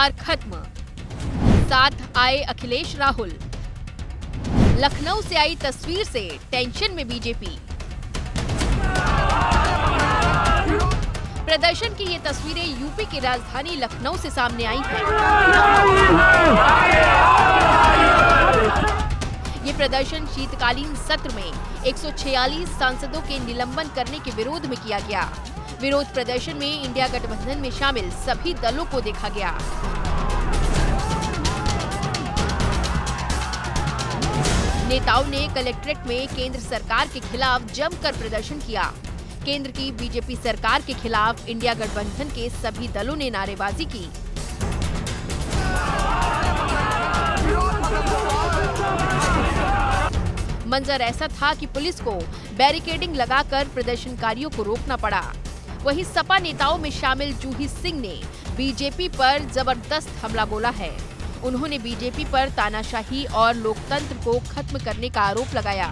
सरकार खत्म। साथ आए अखिलेश राहुल। लखनऊ से आई तस्वीर से टेंशन में बीजेपी। प्रदर्शन की ये तस्वीरें यूपी की राजधानी लखनऊ से सामने आई हैं। ये प्रदर्शन शीतकालीन सत्र में 146 सांसदों के निलंबन करने के विरोध में किया गया। विरोध प्रदर्शन में इंडिया गठबंधन में शामिल सभी दलों को देखा गया। नेताओं ने कलेक्ट्रेट में केंद्र सरकार के खिलाफ जमकर प्रदर्शन किया। केंद्र की बीजेपी सरकार के खिलाफ इंडिया गठबंधन के सभी दलों ने नारेबाजी की। मंजर ऐसा था कि पुलिस को बैरिकेडिंग लगाकर प्रदर्शनकारियों को रोकना पड़ा। वहीं सपा नेताओं में शामिल जूही सिंह ने बीजेपी पर जबरदस्त हमला बोला है। उन्होंने बीजेपी पर तानाशाही और लोकतंत्र को खत्म करने का आरोप लगाया।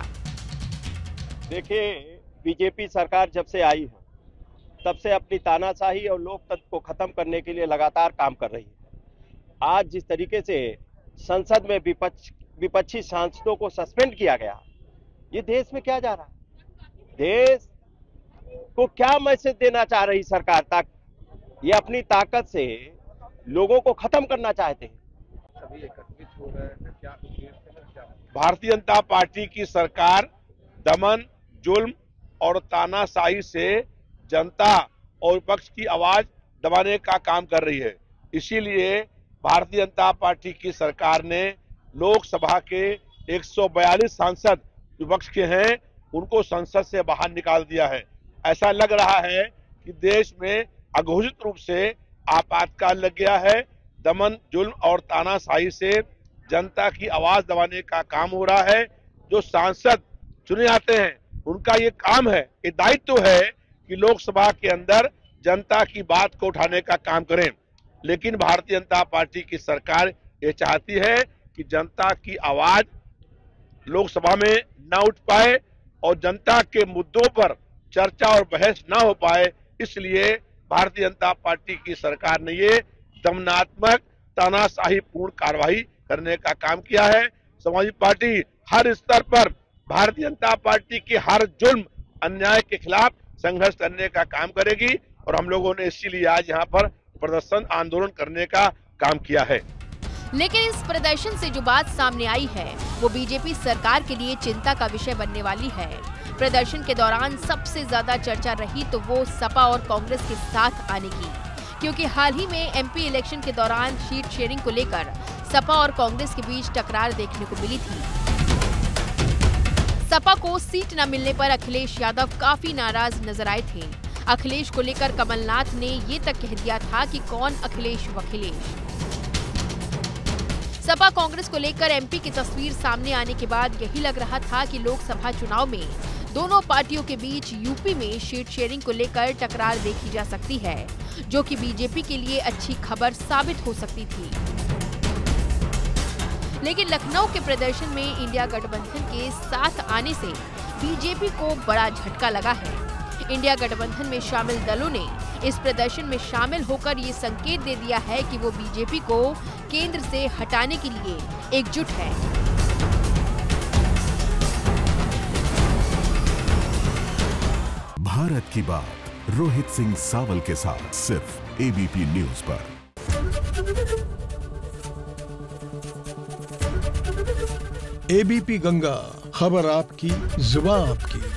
देखिए, बीजेपी सरकार जब से आई है तब से अपनी तानाशाही और लोकतंत्र को खत्म करने के लिए लगातार काम कर रही है। आज जिस तरीके से संसद में विपक्षी सांसदों को सस्पेंड किया गया, ये देश में क्या जा रहा है? देश को क्या मैसेज देना चाह रही सरकार तक? ये अपनी ताकत से लोगों को खत्म करना चाहते हैं। सभी एकत्रित हो रहे हैं, क्या उद्देश्य? भारतीय जनता पार्टी की सरकार दमन, जुल्म और तानाशाही से जनता और विपक्ष की आवाज दबाने का काम कर रही है। इसीलिए भारतीय जनता पार्टी की सरकार ने लोकसभा के 142 सांसद विपक्ष के हैं, उनको संसद से बाहर निकाल दिया है। ऐसा लग रहा है कि देश में अघोषित रूप से आपातकाल लग गया है। दमन, जुल्म और तानाशाही से जनता की आवाज दबाने का काम हो रहा है। जो सांसद चुने जाते हैं उनका ये काम है, ये दायित्व है कि लोकसभा के अंदर जनता की बात को उठाने का काम करें। लेकिन भारतीय जनता पार्टी की सरकार ये चाहती है कि जनता की आवाज लोकसभा में न उठ पाए और जनता के मुद्दों पर चर्चा और बहस न हो पाए। इसलिए भारतीय जनता पार्टी की सरकार ने ये दमनात्मक तानाशाही पूर्ण कार्रवाई करने का काम किया है। समाजवादी पार्टी हर स्तर पर भारतीय जनता पार्टी के हर जुल्म अन्याय के खिलाफ संघर्ष करने का काम करेगी और हम लोगों ने इसीलिए आज यहाँ पर प्रदर्शन आंदोलन करने का काम किया है। लेकिन इस प्रदर्शन से जो बात सामने आई है वो बीजेपी सरकार के लिए चिंता का विषय बनने वाली है। प्रदर्शन के दौरान सबसे ज्यादा चर्चा रही तो वो सपा और कांग्रेस के साथ आने की, क्योंकि हाल ही में एमपी इलेक्शन के दौरान सीट शेयरिंग को लेकर सपा और कांग्रेस के बीच टकरार देखने को मिली थी। सपा को सीट न मिलने पर अखिलेश यादव काफी नाराज नजर आए थे। अखिलेश को लेकर कमलनाथ ने ये तक कह दिया था कि कौन अखिलेश वखिलेश। सपा कांग्रेस को लेकर एमपी की तस्वीर सामने आने के बाद यही लग रहा था कि लोकसभा चुनाव में दोनों पार्टियों के बीच यूपी में सीट शेयरिंग को लेकर टकरार देखी जा सकती है, जो कि बीजेपी के लिए अच्छी खबर साबित हो सकती थी। लेकिन लखनऊ के प्रदर्शन में इंडिया गठबंधन के साथ आने से बीजेपी को बड़ा झटका लगा है। इंडिया गठबंधन में शामिल दलों ने इस प्रदर्शन में शामिल होकर ये संकेत दे दिया है कि वो बीजेपी को केंद्र से हटाने के लिए एकजुट है। भारत की बात रोहित सिंह सावल के साथ सिर्फ एबीपी न्यूज पर। एबीपी गंगा, खबर आपकी, जुबान आपकी।